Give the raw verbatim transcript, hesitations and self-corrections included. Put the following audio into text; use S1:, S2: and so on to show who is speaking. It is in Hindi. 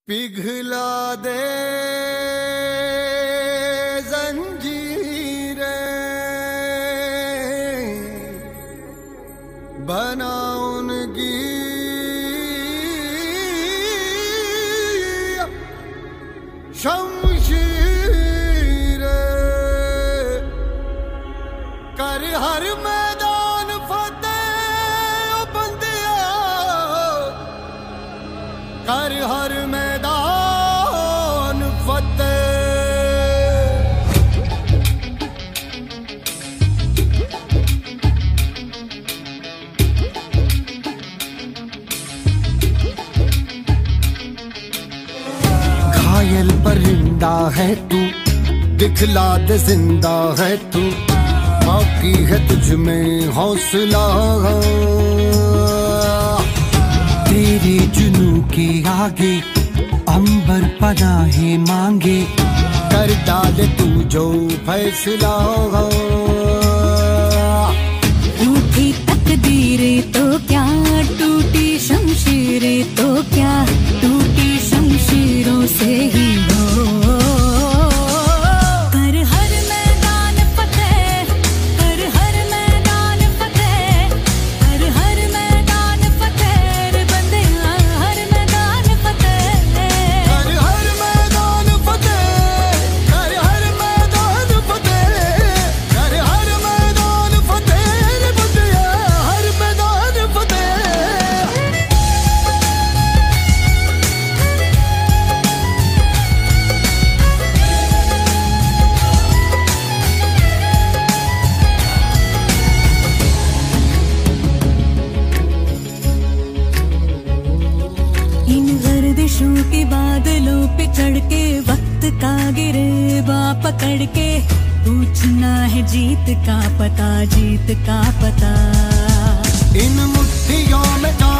S1: पिघला दे जंजीरें, बना उनकी शमशीरें, कर हर मैदान फतेह ओ बंदिया, कर हर मैदान फतेह। घायल परिंदा है तू, दिखला दे जिंदा है तू, बाकी है तुझ में हौसला। तेरे जुनू के आगे अंबर पनाहे मांगे, कर डाले तू जो फैसला।
S2: रूठी तकदीरें तो क्या, टूटी शमशीरें तो क्या, टूटी शमशीरों से ही हो। कर हर मैदान फतेह, कर हर मैदान फतेह, कर हर मैदान फतेह रे बंदे, हर मैदान फतेह।
S1: कर हर मैदान फतेह, कर हर मैदान फतेह, कर हर मैदान फतेह रे बंदिया, हर मैदान फतेह।
S2: इन गर्दिशों के बादलों पे चढ़ के, वक्त का गिरेबा पकड़ के, पूछना है जीत का पता, जीत का पता।
S1: इन मुट्ठियों में